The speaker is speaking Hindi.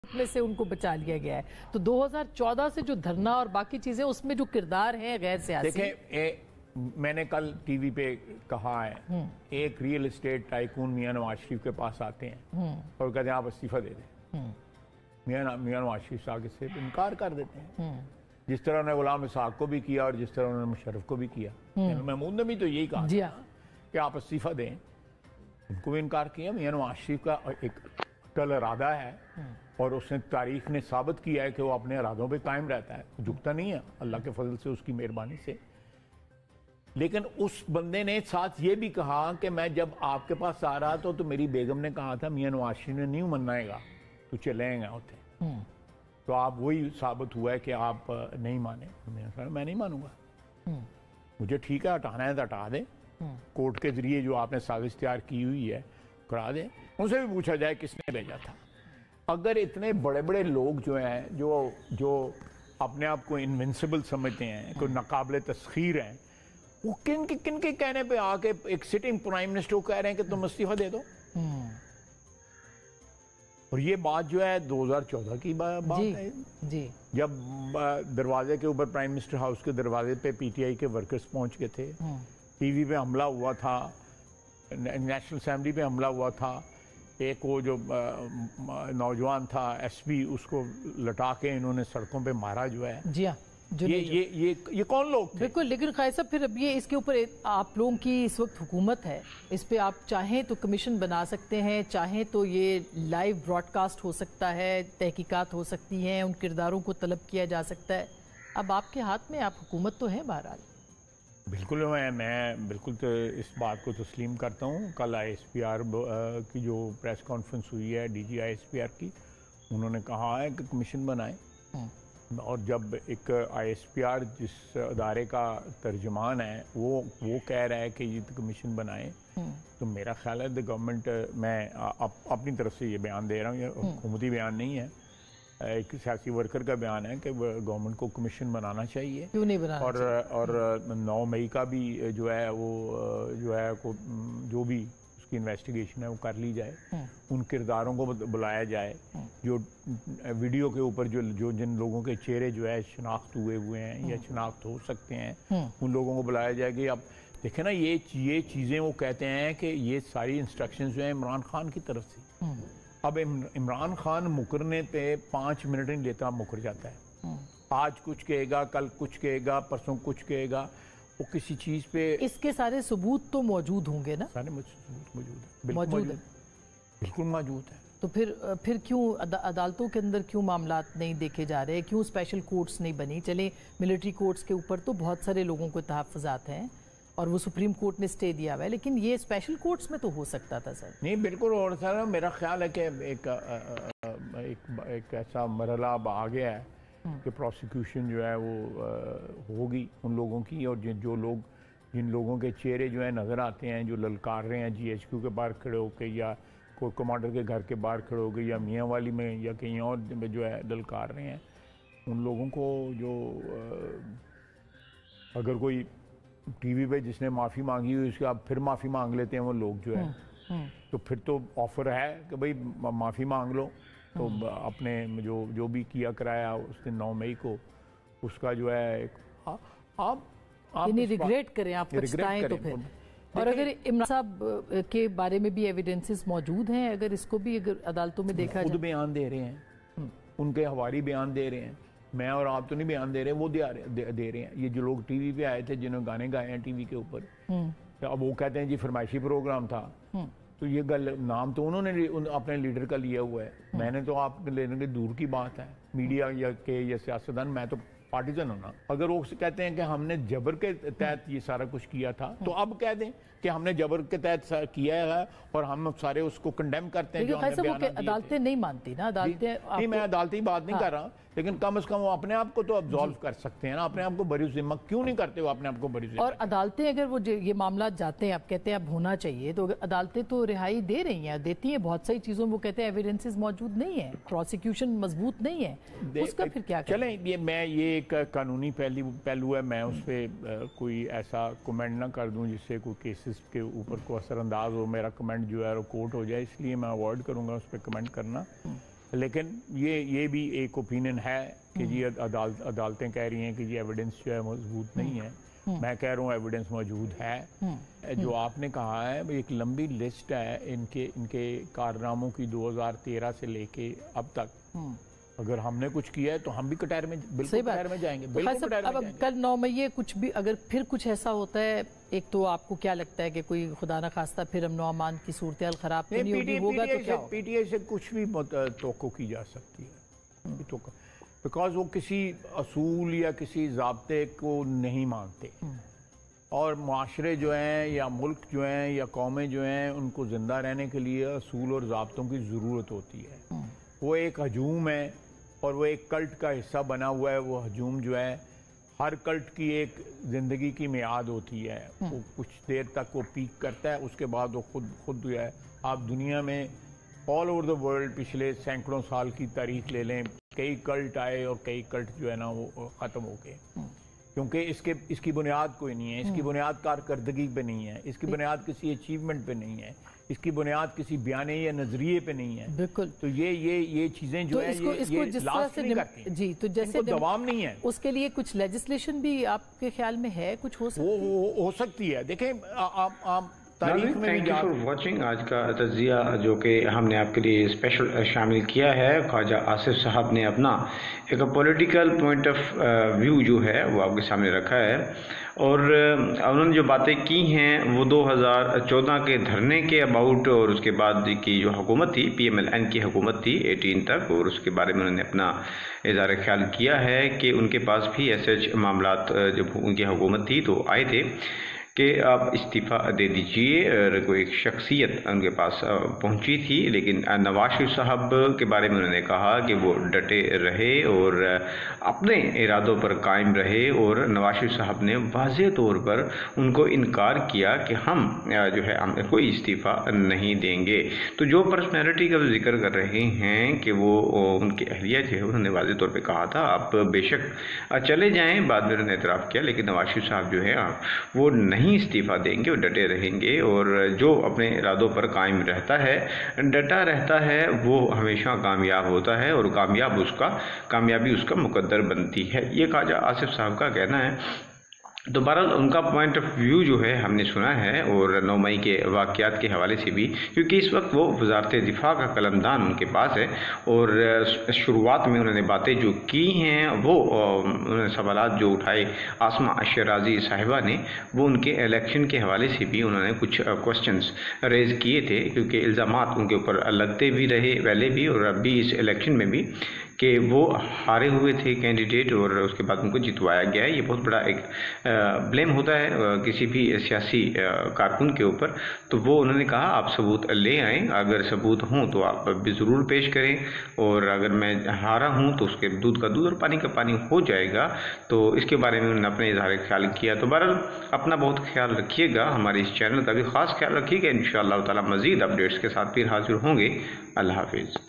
में से उनको बचा लिया गया है। तो 2014 से जो धरना और बाकी चीजें उसमें जो किरदार है गैर सियासी। देखें, मैंने कल टीवी पे कहा है, एक real estate tycoon Mian Nawaz Sharif के पास आते हैं और कहते हैं आप इस्तीफा दे दें। मियां नवाज शरीफ आगे से इनकार कर देते हैं, जिस तरह उन्होंने गुलाम इसहाक को भी किया और जिस तरह उन्होंने मुशर्रफ को भी किया। महमूद ने भी तो यही कहा कि आप इस्तीफा दें, उनको भी इनकार किया। मियां नवाज शरीफ का एक अटल इरादा है और उसने तारीख ने साबित किया है कि वो अपने इरादों पे कायम रहता है, झुकता नहीं है, अल्लाह के फजल से, उसकी मेहरबानी से। लेकिन उस बंदे ने साथ ये भी कहा कि मैं जब आपके पास आ रहा तो मेरी बेगम ने कहा था मियां नवाज शरीफ ने नहीं मनाएगा तो चलेगा होते। तो आप वही साबित हुआ है कि आप नहीं माने। मैं नहीं मानूंगा, मुझे ठीक है हटाना है तो हटा दें, कोर्ट के जरिए जो आपने साजिश तैयार की हुई है करा दें। उनसे भी पूछा जाए किसने भेजा था। अगर इतने बड़े बड़े लोग जो हैं जो अपने आप को इनविंसिबल समझते हैं, कोई नाकाबिले तस्खीर हैं, वो किन के कहने पे आके एक सिटिंग प्राइम मिनिस्टर को कह रहे हैं कि तुम इस्तीफा दे दो। और ये बात जो है 2014 की बात है जी, जब दरवाजे के ऊपर प्राइम मिनिस्टर हाउस के दरवाजे पे पीटीआई के वर्कर्स पहुंच गए थे, टीवी पे हमला हुआ था, नेशनल असेंबली पे हमला हुआ था, एक वो जो नौजवान था एसपी, उसको लटा के इन्होंने सड़कों पे मारा जो है। जी हाँ, ये कौन लोग थे? बिल्कुल। लेकिन खाई साहब, फिर अब ये इसके ऊपर आप लोगों की इस वक्त हुकूमत है, इस पे आप चाहें तो कमीशन बना सकते हैं, चाहें तो ये लाइव ब्रॉडकास्ट हो सकता है, तहकीकात हो सकती हैं, उन किरदारों को तलब किया जा सकता है। अब आपके हाथ में, आप हुकूमत तो है बहरहाल। बिल्कुल, मैं बिल्कुल तो इस बात को तस्लीम करता हूँ। कल ISPR की जो प्रेस कॉन्फ्रेंस हुई है, DG ISPR की, उन्होंने कहा है कि कमीशन बनाएं। और जब एक ISPR जिस अदारे का तर्जुमान है वो कह रहा है कि ये कमीशन बनाएं, तो मेरा ख्याल है द गवर्नमेंट, मैं अपनी तरफ से ये बयान दे रहा हूँ, ये हुकूमती बयान नहीं है, एक सियासी वर्कर का बयान है कि गवर्नमेंट को कमीशन बनाना चाहिए। क्यों नहीं बनाना और 9 मई का भी जो है वो जो भी उसकी इन्वेस्टिगेशन है वो कर ली जाए, उन किरदारों को बुलाया जाए जो वीडियो के ऊपर जो जिन लोगों के चेहरे जो है शनाख्त हुए हैं या शनाख्त हो सकते हैं, उन लोगों को बुलाया जाए कि अब देखें ना, ये चीज़ें वो कहते हैं कि ये सारी इंस्ट्रक्शंस जो है इमरान खान की तरफ से। अब इमरान खान मुकरने पे 5 मिनट नहीं लेता, मुकर जाता है। आज कुछ कहेगा, कल कुछ कहेगा, परसों कुछ कहेगा, वो किसी चीज पे। इसके सारे सबूत तो मौजूद होंगे ना? सारे सबूत मौजूद है, बिल्कुल मौजूद है। तो फिर क्यों अदालतों के अंदर क्यों मामला नहीं देखे जा रहे? क्यों स्पेशल कोर्ट्स नहीं बनी? चले मिलिट्री कोर्ट्स के ऊपर तो बहुत सारे लोगों को तहफ़्फ़ुज़ात हैं और वो सुप्रीम कोर्ट ने स्टे दिया हुआ है, लेकिन ये स्पेशल कोर्ट्स में तो हो सकता था सर। नहीं, बिल्कुल। और सर मेरा ख्याल है कि एक ऐसा मरहला अब आ गया है कि प्रोसिक्यूशन जो है वो होगी उन लोगों की, और जिन लोगों के चेहरे जो है नज़र आते हैं, जो ललकार रहे हैं GHQ के बाहर खड़े होकर या कोई कमांडर के घर के बाहर खड़े होकर या मियाँ वाली में या कहीं और में जो है ललकार रहे हैं, उन लोगों को जो अगर कोई टीवी पे जिसने माफ़ी मांगी हुई उसके आप फिर माफ़ी मांग लेते हैं वो लोग जो है, तो फिर तो ऑफर है कि भाई माफ़ी मांग लो, तो अपने जो भी किया कराया उस दिन 9 मई को, उसका जो है आप रिग्रेट करें, आप पछताएं तो फिर। और अगर इमरान साहब के बारे में भी एविडेंसेस मौजूद हैं, अगर इसको भी अगर अदालतों में देखा जाए, खुद बयान दे रहे हैं, उनके हवारी बयान दे रहे हैं, मैं और आप तो नहीं बयान दे रहे, वो दे रहे हैं। ये जो लोग टीवी पे आए थे जिन्होंने गाने गाए हैं टीवी के ऊपर, अब वो कहते हैं जी फरमाइशी प्रोग्राम था, तो ये गल नाम तो उन्होंने अपने लीडर का लिया हुआ है, मैंने तो आप लेने के दूर की बात है। मीडिया या सियासतदान, मैं तो पार्टीजन होना। अगर वो कहते हैं कि हमने जबर के तहत ये सारा कुछ किया था, तो अब कह दें कि हमने जबर के तहत किया है और हम सारे उसको कंडेम करते हैं। जो अदालतें नहीं मानती ना, अदालतें नहीं, मैं अदालती बात नहीं कर रहा, लेकिन कम से कम वो अपने आप को तो अब्सॉल्व कर सकते हैं ना, अपने आप को बरी जिम्मा क्यों नहीं करते वो अपने आप को बरी जिम्मा? और अदालतें अगर वो ये मामला जाते हैं, आप कहते हैं अब होना चाहिए, तो अदालतें तो रिहाई दे रही हैं, देती हैं बहुत सारी चीजों में, वो कहते हैं एविडेंसेस मौजूद नहीं है, प्रोसिक्यूशन मजबूत नहीं है, उसका फिर क्या करें? चलें, ये एक कानूनी पहलू है, मैं उस पर कोई ऐसा कमेंट ना कर दूं जिससे कोई केसेस के ऊपर को असरअंदाज हो, मेरा कमेंट जो है कोर्ट हो जाए, इसलिए मैं अवॉइड करूंगा उस पर कमेंट करना। लेकिन ये भी एक ओपिनियन है कि जी अदालतें कह रही हैं कि ये एविडेंस जो है मजबूत नहीं है। मैं कह रहा हूँ एविडेंस मौजूद है। जो आपने कहा है एक लंबी लिस्ट है इनके कारनामों की 2013 से लेके अब तक। अगर हमने कुछ किया है तो हम भी कटार में बिल्कुल कटार में जाएंगे। अब कल 9 मई कुछ भी अगर फिर कुछ ऐसा होता है, एक तो आपको क्या लगता है कि कोई खुदा ना खास्ता फिर अमन अमान की सूरत हाल खराब तो नहीं होगा तो क्या? पीटीआई से कुछ भी तवक्को की जा सकती है, बिकॉज वो किसी असूल या किसी ज़ाब्ते को नहीं मानते, और माशरे जो हैं या मुल्क जो हैं या कौमें जो हैं उनको ज़िंदा रहने के लिए असूल और ज़ाब्तों की ज़रूरत होती है। वो एक हजूम है और वो एक कल्ट का हिस्सा बना हुआ है। वो हजूम जो है हर कल्ट की एक ज़िंदगी की मियाद होती है, वो कुछ देर तक वो पीक करता है, उसके बाद वो खुद जो है, आप दुनिया में ऑल ओवर द वर्ल्ड पिछले सैकड़ों साल की तारीख ले लें, कई कल्ट आए और कई कल्ट जो है ना वो ख़त्म हो गए, क्योंकि इसकी बुनियाद कोई नहीं है, इसकी बुनियाद कारकर्दगी पे नहीं है, इसकी बुनियाद किसी अचीवमेंट पे नहीं है, इसकी बुनियाद किसी बयाने या नजरिए पे नहीं है। बिल्कुल। तो ये चीजें जो है इसको जिस तरह से जी, तो जैसे दवाम नहीं है, उसके लिए कुछ लेजिस्लेशन भी आपके ख्याल में है, कुछ हो सकती है। देखें आप थैंक यू फॉर वॉचिंग। आज का तजिया जो कि हमने आपके लिए स्पेशल शामिल किया है, ख्वाजा आसिफ साहब ने अपना एक पॉलिटिकल पॉइंट ऑफ व्यू जो है वो आपके सामने रखा है, और उन्होंने जो बातें की हैं वो 2014 के धरने के अबाउट, और उसके बाद की जो हुकूमत थी PMLN की हुकूमत थी 18 तक, और उसके बारे में उन्होंने अपना इज़हार ख्याल किया है कि उनके पास भी ऐसे मामलात जब उनकी हुकूमत थी तो आए थे कि आप इस्तीफ़ा दे दीजिए, और कोई एक शख्सियत उनके पास पहुंची थी, लेकिन नवाज शरीफ साहब के बारे में उन्होंने कहा कि वो डटे रहे और अपने इरादों पर कायम रहे, और नवाज शरीफ साहब ने वाज़ेह तौर पर उनको इनकार किया कि हम जो है हम कोई इस्तीफ़ा नहीं देंगे। तो जो पर्सनैलिटी का जिक्र कर रहे हैं कि वो उनकी अहलिया जो है उन्होंने वाज़ेह तौर पर कहा था आप बेशक चले जाएँ, बाद में उन्होंने एतराफ़ किया, लेकिन नवाज शरीफ साहब जो है वो नहीं इस्तीफ़ा देंगे और डटे रहेंगे, और जो अपने इरादों पर कायम रहता है, डटा रहता है, वो हमेशा कामयाब होता है, और कामयाबी उसका मुकद्दर बनती है। ये ख्वाजा आसिफ साहब का कहना है। तो बहरहाल उनका पॉइंट ऑफ व्यू जो है हमने सुना है, और 9 मई के वाक़यात के हवाले से भी, क्योंकि इस वक्त वो वज़ारत दिफा का कलमदान उनके पास है, और शुरुआत में उन्होंने बातें जो की हैं वो उन्होंने सवालात जो उठाए asma शerazi साहिबा ने, वो उनके इलेक्शन के हवाले से भी उन्होंने कुछ क्वेश्चंस रेज़ किए थे, क्योंकि इल्ज़ामात उनके ऊपर लगते भी रहे पहले भी और अब भी इस इलेक्शन में भी कि वो हारे हुए थे कैंडिडेट, और उसके बाद उनको जितवाया गया है। ये बहुत बड़ा एक ब्लेम होता है किसी भी सियासी कारकुन के ऊपर। तो वो उन्होंने कहा आप सबूत ले आएँ, अगर सबूत हों तो आप भी ज़रूर पेश करें, और अगर मैं हारा हूँ तो उसके दूध का दूध और पानी का पानी हो जाएगा। तो इसके बारे में उन्होंने अपने इज़हार ख्याल किया। तो बहरहाल अपना बहुत ख्याल रखिएगा, हमारे इस चैनल का भी ख़ास ख्याल रखिएगा। इंशाअल्लाह ताला मज़ीद अपडेट्स के साथ फिर हाजिर होंगे। अल्लाह हाफिज़।